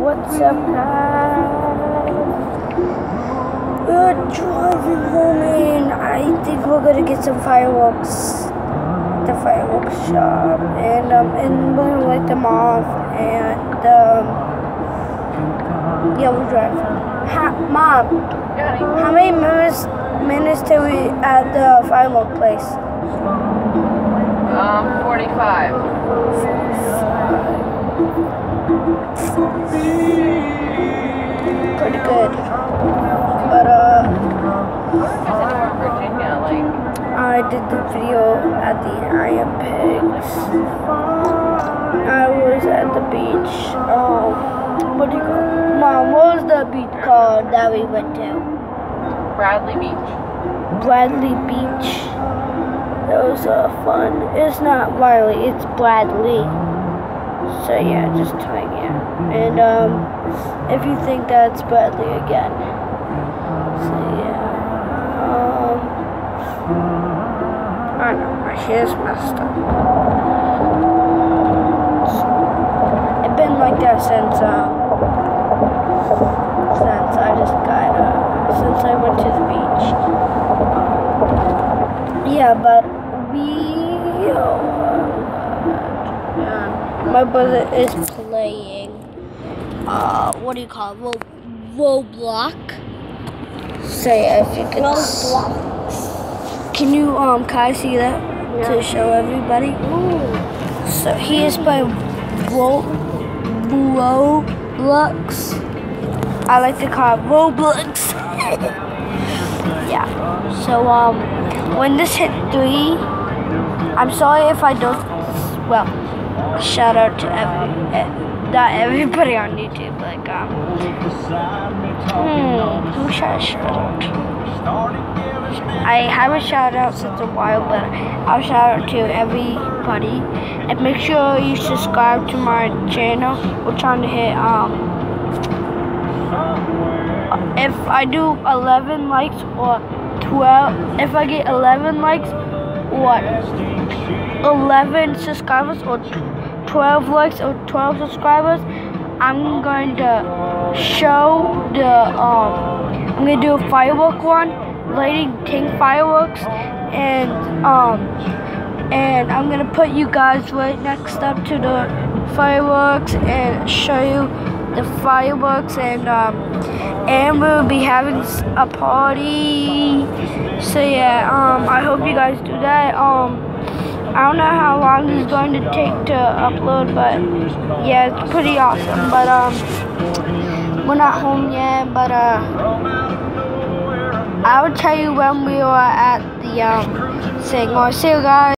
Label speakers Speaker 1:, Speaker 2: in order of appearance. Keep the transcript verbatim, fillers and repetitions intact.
Speaker 1: What's up, guys? We're driving home and I think we're gonna get some fireworks at the fireworks shop, and um and we're gonna light them off, and um yeah, we're driving. Ha Mom, how many minutes minutes till we at the firework place?
Speaker 2: Um, forty-five.
Speaker 1: Pretty good. But uh
Speaker 2: Virginia, like
Speaker 1: I did the video at the Iron Pigs. I was at the beach. Um what do you call Mom, what was the beach called that we went to?
Speaker 2: Bradley Beach.
Speaker 1: Bradley Beach. That was uh, fun. It's not Wiley, it's Bradley. So yeah, just telling you. And um, if you think that's Bradley again. So yeah. Um, I know my hair's messed up. It's been like that since um, since I just got uh, since I went to the beach. Um, yeah, but we. Uh, My brother is playing, uh, what do you call it, Ro Roblox? Say if you can. Roblox. Can you, um, can I see that yeah. to show everybody? Ooh. So he is playing Ro Roblox. I like to call it Roblox. Yeah. So, um, when this hit three, I'm sorry if I don't, well, shout out to every, not everybody on YouTube, like, um, hmm, who should I shout out to? I haven't shouted out since a while, but I'll shout out to everybody, and make sure you subscribe to my channel. We're trying to hit, um, if I do eleven likes or twelve, if I get eleven likes, what, eleven subscribers or twelve likes or twelve subscribers, I'm going to show the um I'm gonna do a firework one, lighting King fireworks, and um and I'm gonna put you guys right next up to the fireworks and show you the fireworks, and um and we'll be having a party. So yeah, um I hope you guys do that. um I don't know how long it's going to take to upload, but yeah, it's pretty awesome. But um, we're not home yet, but uh, I will tell you when we are at the um thing. Or see you guys.